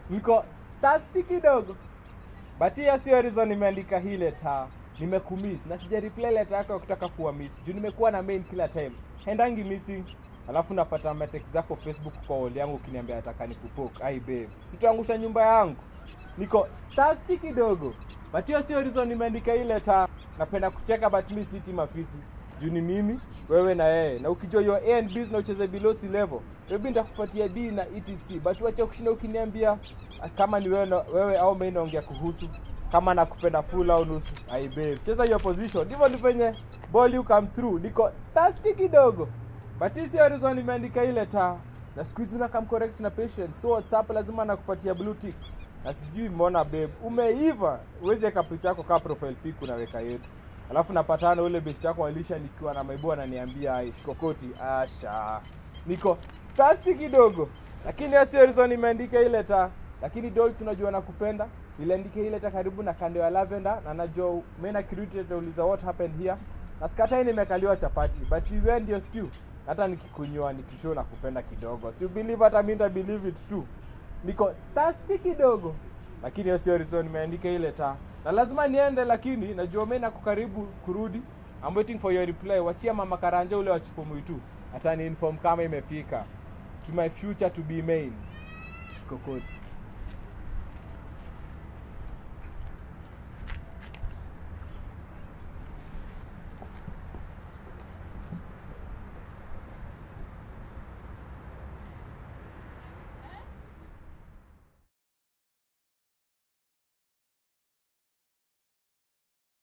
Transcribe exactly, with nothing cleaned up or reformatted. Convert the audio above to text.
Niko thirsty kidogo. But hiyo sio reason nimeandika hii letter. Nimekumiss na sija reply letter yako kutaka kuwa miss. Juu nimekuwa na main kila time. Hendangi missing. Alafu napata text zako Facebook kwa wall yangu ukiniambia nataka nikupoke. Ai babe, sitaangusha nyumba yangu. Niko thirsty kidogo. But hiyo sio reason nimeandika hii letter. Napenda kucheka but mimi siti mafisi. Juu ni mimi, wewe na yeye. Na ukijua your A and B na ucheze below C level, maybe nitakupatia D na E T C. But wacha kushinda ukiniambia kama ni wewe wewe au mimi naongea kuhusu kama nakupenda full au nusu. Ai babe, cheza your position. Ndivyo ndivyo ball you come through. Niko thirsty kidogo. But hii sio reason nimeandika ile taa. Na squeeze una come correct na patience. So WhatsApp lazima nakupatia blue ticks. Na sijui mbona babe, umeiva. Uweze weka picha yako kama profile pic unaweka yetu. Alafu napatana ule best yako alisha nikiwa na maibu ananiambia Shikokoti asha. Niko thirsty kidogo. Lakini hiyo sio reason nimeandika ile taa. Lakini dolls unajua nakupenda. Niliandika ile taa karibu na kando ya lavender na najua mimi na curiosity uliza what happened here. Na sikatai nimekaliwa chapati but we went your stew. Hata nikikunywa nikishow na kupenda kidogo. Si you believe hata mimi nita believe it too. Niko thirsty kidogo. Lakini hiyo sio reason nimeandika ile taa. Na lazima niende lakini najua mimi nako karibu kurudi. I'm waiting for your reply. Wachia mama Karanja ule wa Chupo Mwitu. Hata ni inform kama imefika. To my future to be main. Shikokoti.